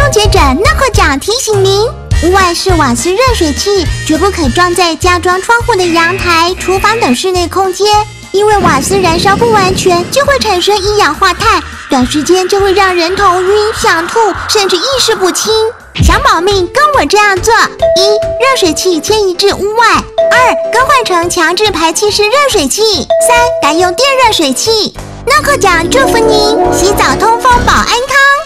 节者Noco奖提醒您：屋外式瓦斯热水器绝不可装在加装窗户的阳台、厨房等室内空间，因为瓦斯燃烧不完全就会产生一氧化碳，短时间就会让人头晕、想吐，甚至意识不清。想保命，跟我这样做：一、热水器迁移至屋外；二、更换成强制排气式热水器；三、改用电热水器。Noco奖祝福您洗澡通风保安康。